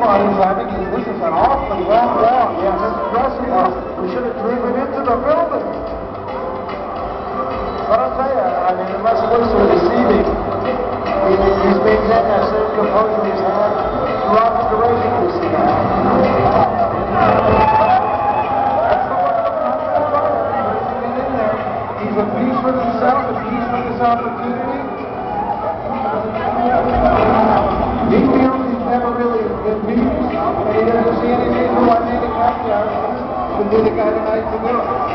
He's having this is an awfully long walk. Yeah, this dressing up. We should have driven into the building. But I'll tell you, I mean, unless Lisa was deceiving, he's maintained that same composure he's had throughout the duration of this event. He's a piece with himself, a piece with this opportunity. He feels he's never really been beaten, and he doesn't see any reason why Manny Pacquio would be the guy tonight to do it.